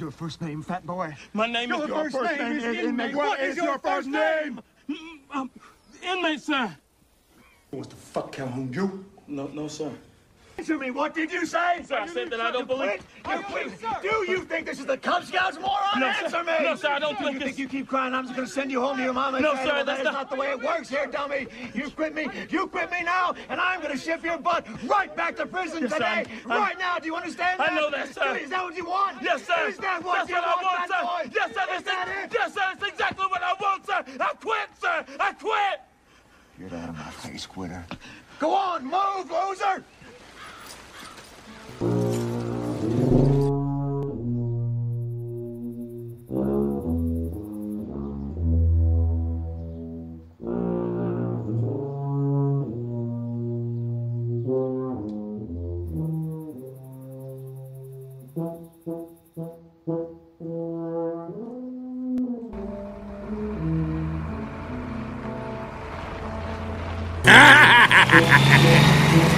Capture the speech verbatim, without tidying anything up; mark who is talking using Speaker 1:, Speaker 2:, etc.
Speaker 1: your first name, fat boy?
Speaker 2: My name
Speaker 1: your
Speaker 2: is...
Speaker 1: Your first name, name is Inmate. inmate. What is your first name?
Speaker 2: Um, inmate, sir.
Speaker 1: What the fuck, Calhoun? You?
Speaker 2: No, no, sir.
Speaker 1: Answer me, what did you say?
Speaker 2: Sir, I said that I don't believe...
Speaker 1: You quit? Do you think this is the Cub Scouts, moron?
Speaker 2: No,
Speaker 1: Answer
Speaker 2: sir.
Speaker 1: me!
Speaker 2: No, sir, I don't
Speaker 1: do
Speaker 2: think
Speaker 1: you
Speaker 2: this...
Speaker 1: think you keep crying, I'm just gonna send you home to your mama?
Speaker 2: No,
Speaker 1: Say,
Speaker 2: sir,
Speaker 1: well,
Speaker 2: that's
Speaker 1: that
Speaker 2: not...
Speaker 1: is not the way it works here, dummy. You quit me, you quit me now, and I'm gonna ship your butt right back to prison
Speaker 2: yes,
Speaker 1: today.
Speaker 2: Sir, I'm...
Speaker 1: Right now, do you understand that?
Speaker 2: I know that, sir.
Speaker 1: Is that what you want?
Speaker 2: Yes, sir.
Speaker 1: Is that what
Speaker 2: That's
Speaker 1: you
Speaker 2: what
Speaker 1: want,
Speaker 2: I want,
Speaker 1: fat
Speaker 2: sir.
Speaker 1: boy?
Speaker 2: Yes, sir.
Speaker 1: Is that it?
Speaker 2: Yes, sir. It's exactly what I want, sir. I quit, sir. I quit.
Speaker 1: Get out of my face, quitter. Go on, move, loser!
Speaker 3: Ha ha ha ha ha!